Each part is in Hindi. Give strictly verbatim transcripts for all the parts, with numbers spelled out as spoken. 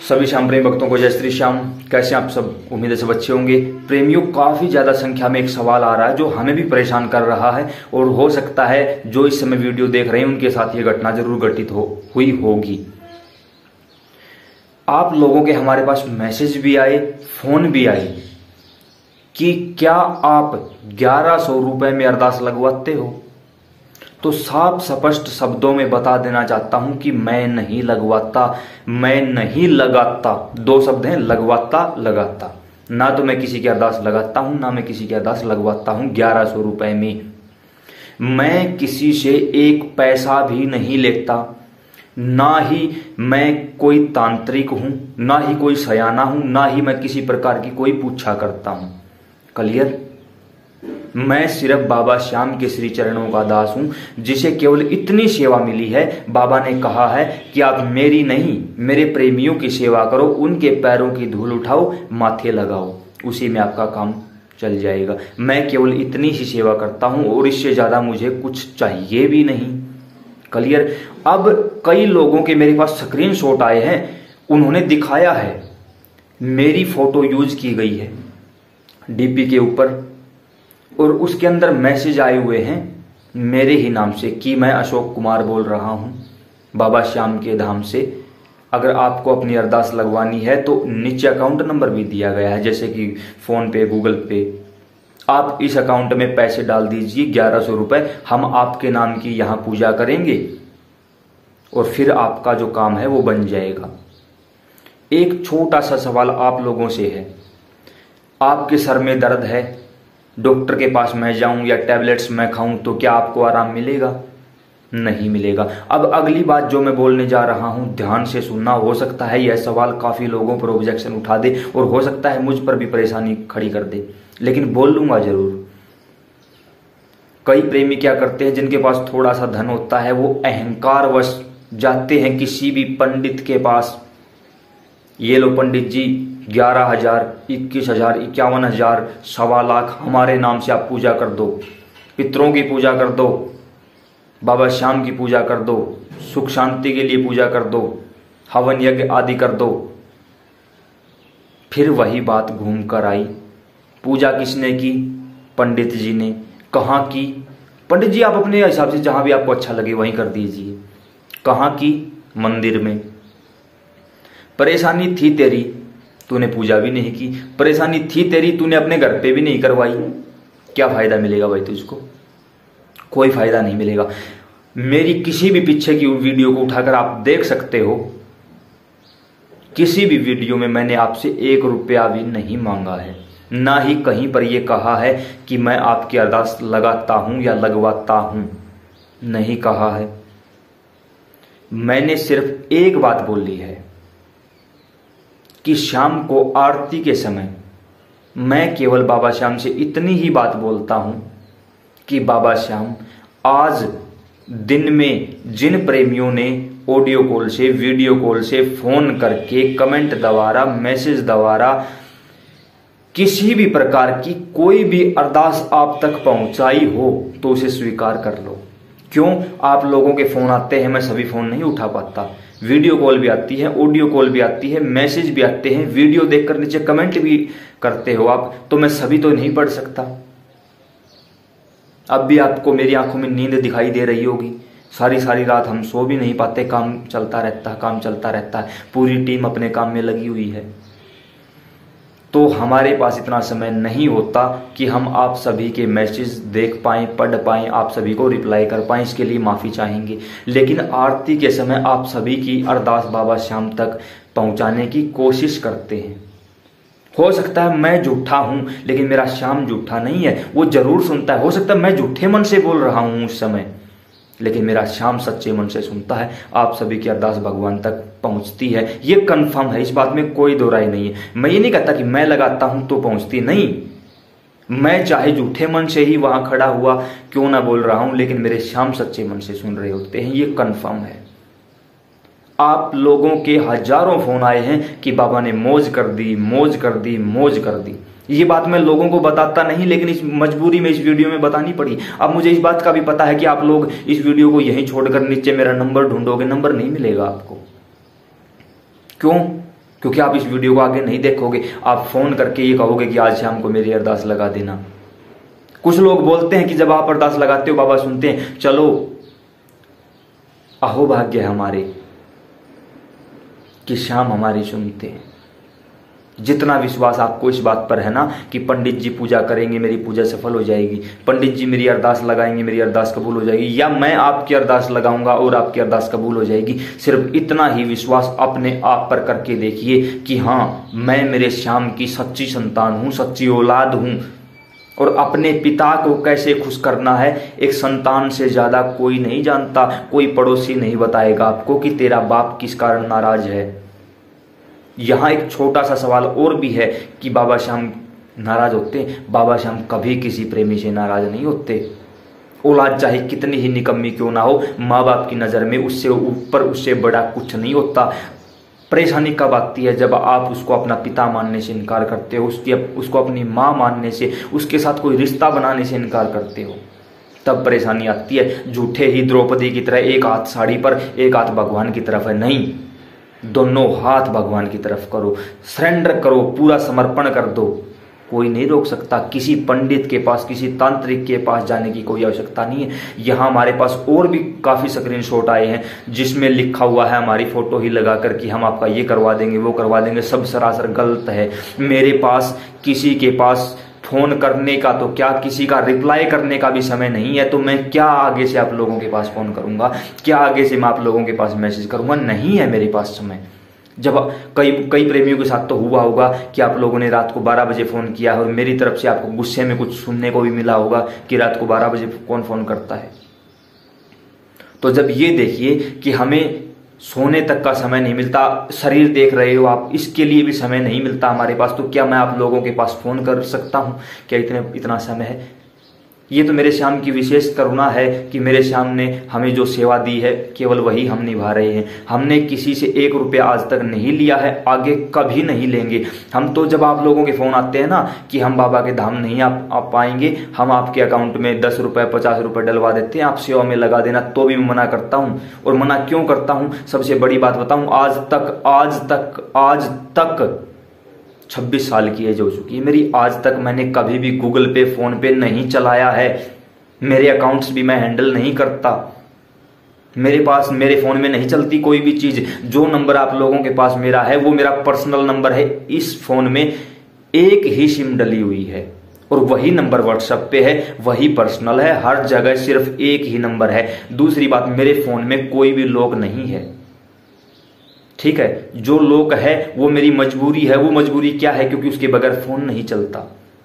सभी श्याम प्रेमी भक्तों को जय श्री श्याम। कैसे आप सब? उम्मीद है सब अच्छे होंगे। प्रेमियों, काफी ज्यादा संख्या में एक सवाल आ रहा है जो हमें भी परेशान कर रहा है और हो सकता है जो इस समय वीडियो देख रहे हैं उनके साथ ये घटना जरूर घटित हो हुई होगी। आप लोगों के हमारे पास मैसेज भी आए, फोन भी आए कि क्या आप ग्यारह सौ रुपए में अरदास लगवाते हो? तो साफ स्पष्ट शब्दों में बता देना चाहता हूं कि मैं नहीं लगवाता, मैं नहीं लगाता। दो शब्द हैं, लगवाता, लगाता। ना तो मैं किसी की अरदास लगाता हूं, ना मैं किसी की अरदास लगवाता हूं ग्यारह सौ रुपए में। मैं किसी से एक पैसा भी नहीं लेता, ना ही मैं कोई तांत्रिक हूं, ना ही कोई सयाना हूं, ना ही मैं किसी प्रकार की कोई पूछा करता हूं। क्लियर? मैं सिर्फ बाबा श्याम के श्री चरणों का दास हूं, जिसे केवल इतनी सेवा मिली है। बाबा ने कहा है कि आप मेरी नहीं, मेरे प्रेमियों की सेवा करो, उनके पैरों की धूल उठाओ, माथे लगाओ, उसी में आपका काम चल जाएगा। मैं केवल इतनी ही सेवा करता हूं और इससे ज्यादा मुझे कुछ चाहिए भी नहीं। क्लियर? अब कई लोगों के मेरे पास स्क्रीनशॉट आए हैं, उन्होंने दिखाया है मेरी फोटो यूज की गई है डीपी के ऊपर और उसके अंदर मैसेज आए हुए हैं मेरे ही नाम से कि मैं अशोक कुमार बोल रहा हूं बाबा श्याम के धाम से। अगर आपको अपनी अरदास लगवानी है तो नीचे अकाउंट नंबर भी दिया गया है, जैसे कि फोन पे, गूगल पे। आप इस अकाउंट में पैसे डाल दीजिए ग्यारह सौ रुपए, हम आपके नाम की यहां पूजा करेंगे और फिर आपका जो काम है वो बन जाएगा। एक छोटा सा सवाल आप लोगों से है, आपके सर में दर्द है, डॉक्टर के पास मैं जाऊं या टैबलेट्स मैं खाऊं तो क्या आपको आराम मिलेगा? नहीं मिलेगा। अब अगली बात जो मैं बोलने जा रहा हूं ध्यान से सुनना। हो सकता है यह सवाल काफी लोगों पर ऑब्जेक्शन उठा दे और हो सकता है मुझ पर भी परेशानी खड़ी कर दे, लेकिन बोल लूंगा जरूर। कई प्रेमी क्या करते हैं, जिनके पास थोड़ा सा धन होता है, वो अहंकारवश जाते हैं किसी भी पंडित के पास। ये लो पंडित जी, ग्यारह हजार, इक्कीस हजार, इक्यावन हजार, सवा लाख हमारे नाम से आप पूजा कर दो, पितरों की पूजा कर दो, बाबा श्याम की पूजा कर दो, सुख शांति के लिए पूजा कर दो, हवन यज्ञ आदि कर दो। फिर वही बात घूम कर आई, पूजा किसने की? पंडित जी ने। कहाँ की? पंडित जी आप अपने हिसाब से जहां भी आपको अच्छा लगे वहीं कर दीजिए। कहाँ की? मंदिर में। परेशानी थी तेरी, तूने पूजा भी नहीं की। परेशानी थी तेरी, तूने अपने घर पे भी नहीं करवाई। क्या फायदा मिलेगा भाई तुझको? कोई फायदा नहीं मिलेगा। मेरी किसी भी पीछे की वीडियो को उठाकर आप देख सकते हो, किसी भी वीडियो में मैंने आपसे एक रुपया भी नहीं मांगा है, ना ही कहीं पर यह कहा है कि मैं आपकी अरदास लगाता हूं या लगवाता हूं। नहीं कहा है। मैंने सिर्फ एक बात बोली है कि शाम को आरती के समय मैं केवल बाबा श्याम से इतनी ही बात बोलता हूं कि बाबा श्याम, आज दिन में जिन प्रेमियों ने ऑडियो कॉल से, वीडियो कॉल से, फोन करके, कमेंट द्वारा, मैसेज द्वारा किसी भी प्रकार की कोई भी अरदास आप तक पहुंचाई हो तो उसे स्वीकार कर लो। क्यों? आप लोगों के फोन आते हैं, मैं सभी फोन नहीं उठा पाता। वीडियो कॉल भी आती है, ऑडियो कॉल भी आती है, मैसेज भी आते हैं, वीडियो देखकर नीचे कमेंट भी करते हो आप, तो मैं सभी तो नहीं पढ़ सकता। अब भी आपको मेरी आंखों में नींद दिखाई दे रही होगी। सारी सारी रात हम सो भी नहीं पाते, काम चलता रहता है, काम चलता रहता है, पूरी टीम अपने काम में लगी हुई है। तो हमारे पास इतना समय नहीं होता कि हम आप सभी के मैसेज देख पाएं, पढ़ पाएं, आप सभी को रिप्लाई कर पाएं। इसके लिए माफी चाहेंगे। लेकिन आरती के समय आप सभी की अरदास बाबा श्याम तक पहुंचाने की कोशिश करते हैं। हो सकता है मैं झूठा हूं, लेकिन मेरा श्याम झूठा नहीं है, वो जरूर सुनता है। हो सकता है मैं झूठे मन से बोल रहा हूं उस समय, लेकिन मेरा श्याम सच्चे मन से सुनता है। आप सभी की अरदास भगवान तक पहुंचती है, ये कंफर्म है, इस बात में कोई दो राय नहीं है। मैं ये नहीं कहता कि मैं लगाता हूं तो पहुंचती नहीं, मैं चाहे झूठे मन से ही वहां खड़ा हुआ क्यों ना बोल रहा हूं, लेकिन मेरे श्याम सच्चे मन से सुन रहे होते हैं, ये कंफर्म है। आप लोगों के हजारों फोन आए हैं कि बाबा ने मौज कर दी, मौज कर दी, मौज कर दी। ये बात मैं लोगों को बताता नहीं, लेकिन इस मजबूरी में इस वीडियो में बतानी पड़ी। अब मुझे इस बात का भी पता है कि आप लोग इस वीडियो को यहीं छोड़कर नीचे मेरा नंबर ढूंढोगे, नंबर नहीं मिलेगा आपको। क्यों? क्योंकि आप इस वीडियो को आगे नहीं देखोगे, आप फोन करके ये कहोगे कि आज शाम को मेरी अरदास लगा देना। कुछ लोग बोलते हैं कि जब आप अरदास लगाते हो बाबा सुनते हैं, चलो अहो भाग्य हमारे कि शाम हमारी सुनते हैं। जितना विश्वास आपको इस बात पर है ना कि पंडित जी पूजा करेंगे मेरी पूजा सफल हो जाएगी, पंडित जी मेरी अरदास लगाएंगे मेरी अरदास कबूल हो जाएगी, या मैं आपकी अरदास लगाऊंगा और आपकी अरदास कबूल हो जाएगी, सिर्फ इतना ही विश्वास अपने आप पर करके देखिए कि हाँ मैं मेरे श्याम की सच्ची संतान हूं, सच्ची औलाद हूं। और अपने पिता को कैसे खुश करना है एक संतान से ज्यादा कोई नहीं जानता। कोई पड़ोसी नहीं बताएगा आपको कि तेरा बाप किस कारण नाराज है। यहां एक छोटा सा सवाल और भी है कि बाबा श्याम नाराज होते हैं। बाबा श्याम कभी किसी प्रेमी से नाराज नहीं होते। औलाद चाहे कितनी ही निकम्मी क्यों ना हो, माँ बाप की नजर में उससे ऊपर उससे बड़ा कुछ नहीं होता। परेशानी कब आती है जब आप उसको अपना पिता मानने से इनकार करते हो, उसकी उसको अपनी माँ मानने से, उसके साथ कोई रिश्ता बनाने से इनकार करते हो, तब परेशानी आती है। झूठे ही द्रौपदी की तरह एक हाथ साड़ी पर एक हाथ भगवान की तरफ है, नहीं, दोनों हाथ भगवान की तरफ करो, सरेंडर करो, पूरा समर्पण कर दो। कोई नहीं रोक सकता। किसी पंडित के पास, किसी तांत्रिक के पास जाने की कोई आवश्यकता नहीं है। यहाँ हमारे पास और भी काफी स्क्रीनशॉट आए हैं जिसमें लिखा हुआ है हमारी फोटो ही लगाकर कि हम आपका ये करवा देंगे वो करवा देंगे। सब सरासर गलत है। मेरे पास किसी के पास फोन करने का तो क्या, किसी का रिप्लाई करने का भी समय नहीं है, तो मैं क्या आगे से आप लोगों के पास फोन करूंगा, क्या आगे से मैं आप लोगों के पास मैसेज करूंगा, नहीं है मेरे पास समय। जब कई कई प्रेमियों के साथ तो हुआ होगा कि आप लोगों ने रात को बारह बजे फोन किया और मेरी तरफ से आपको गुस्से में कुछ सुनने को भी मिला होगा कि रात को बारह बजे कौन फोन करता है। तो जब ये देखिए कि हमें सोने तक का समय नहीं मिलता, शरीर देख रहे हो आप, इसके लिए भी समय नहीं मिलता हमारे पास, तो क्या मैं आप लोगों के पास फोन कर सकता हूं? क्या इतने इतना समय है? ये तो मेरे श्याम की विशेष करुणा है कि मेरे श्याम ने हमें जो सेवा दी है केवल वही हम निभा रहे हैं। हमने किसी से एक रुपया आज तक नहीं लिया है, आगे कभी नहीं लेंगे। हम तो जब आप लोगों के फोन आते हैं ना कि हम बाबा के धाम नहीं आ, आ पाएंगे, हम आपके अकाउंट में दस रुपए पचास रुपए डलवा देते हैं, आप सेवा में लगा देना, तो भी मैं मना करता हूं। और मना क्यों करता हूं? सबसे बड़ी बात बताऊं, आज तक आज तक आज तक छब्बीस साल की एज हो चुकी है मेरी, आज तक मैंने कभी भी गूगल पे फोन पे नहीं चलाया है। मेरे अकाउंट्स भी मैं हैंडल नहीं करता। मेरे पास मेरे फोन में नहीं चलती कोई भी चीज। जो नंबर आप लोगों के पास मेरा है वो मेरा पर्सनल नंबर है। इस फोन में एक ही सिम डली हुई है और वही नंबर व्हाट्सएप पे है, वही पर्सनल है। हर जगह सिर्फ एक ही नंबर है। दूसरी बात, मेरे फोन में कोई भी लॉक नहीं है, ठीक है। जो लोग है वो मेरी मजबूरी है। वो मजबूरी क्या है? क्योंकि उसके बगैर फोन नहीं चलता।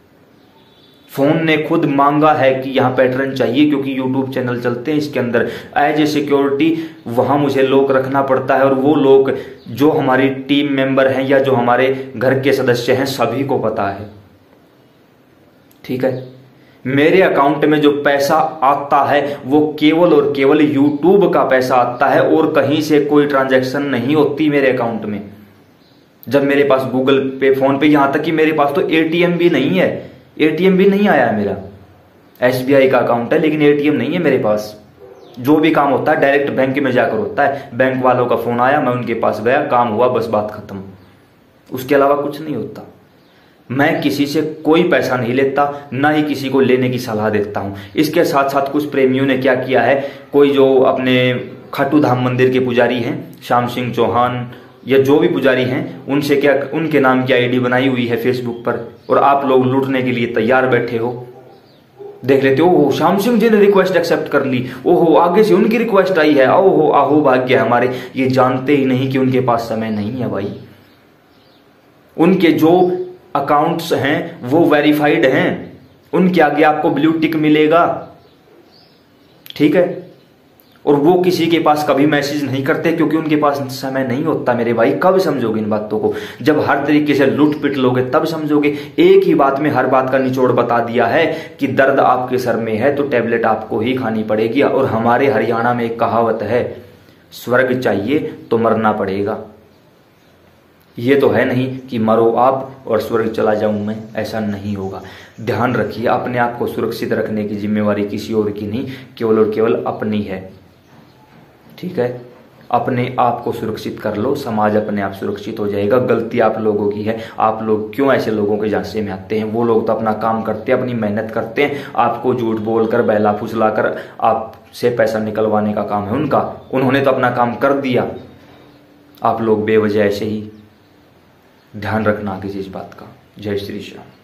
फोन ने खुद मांगा है कि यहां पैटर्न चाहिए क्योंकि यूट्यूब चैनल चलते हैं इसके अंदर। एज ए सिक्योरिटी वहां मुझे लॉक रखना पड़ता है और वो लोग जो हमारी टीम मेंबर हैं या जो हमारे घर के सदस्य हैं सभी को पता है, ठीक है। मेरे अकाउंट में जो पैसा आता है वो केवल और केवल यूट्यूब का पैसा आता है और कहीं से कोई ट्रांजैक्शन नहीं होती मेरे अकाउंट में। जब मेरे पास गूगल पे, फोन पे, यहां तक कि मेरे पास तो एटीएम भी नहीं है, एटीएम भी नहीं आया है मेरा। एसबीआई का अकाउंट है लेकिन एटीएम नहीं है मेरे पास। जो भी काम होता है डायरेक्ट बैंक में जाकर होता है। बैंक वालों का फोन आया, मैं उनके पास गया, काम हुआ, बस बात खत्म। उसके अलावा कुछ नहीं होता। मैं किसी से कोई पैसा नहीं लेता, ना ही किसी को लेने की सलाह देता हूं। इसके साथ साथ कुछ प्रेमियों ने क्या किया है, कोई जो अपने खाटू धाम मंदिर के पुजारी हैं, श्याम सिंह चौहान या जो भी पुजारी हैं, उनसे क्या, उनके नाम की आईडी बनाई हुई है फेसबुक पर और आप लोग लूटने के लिए तैयार बैठे हो। देख लेते हो, ओहो श्याम सिंह जी ने रिक्वेस्ट एक्सेप्ट कर ली, ओहो आगे से उनकी रिक्वेस्ट आई है, ओहो आहो भाग्य हमारे। ये जानते ही नहीं कि उनके पास समय नहीं है भाई। उनके जो अकाउंट्स हैं वो वेरीफाइड हैं, उनके आगे आपको ब्लू टिक मिलेगा, ठीक है। और वो किसी के पास कभी मैसेज नहीं करते क्योंकि उनके पास समय नहीं होता मेरे भाई। कब समझोगे इन बातों को? जब हर तरीके से लूट पिट लोगे तब समझोगे। एक ही बात में हर बात का निचोड़ बता दिया है कि दर्द आपके सर में है तो टेबलेट आपको ही खानी पड़ेगी। और हमारे हरियाणा में एक कहावत है, स्वर्ग चाहिए तो मरना पड़ेगा। ये तो है नहीं कि मरो आप और स्वर्ग चला जाऊं मैं, ऐसा नहीं होगा। ध्यान रखिए, अपने आप को सुरक्षित रखने की जिम्मेवारी किसी और की नहीं, केवल और केवल अपनी है, ठीक है। अपने आप को सुरक्षित कर लो, समाज अपने आप सुरक्षित हो जाएगा। गलती आप लोगों की है, आप लोग क्यों ऐसे लोगों के झांसे में आते हैं? वो लोग तो अपना काम करते हैं, अपनी मेहनत करते हैं, आपको झूठ बोलकर बहला फुसलाकर आपसे पैसा निकलवाने का काम है उनका। उन्होंने तो अपना काम कर दिया, आप लोग बेवजह ऐसे ही। ध्यान रखना किसी इस बात का। जय श्री श्याम।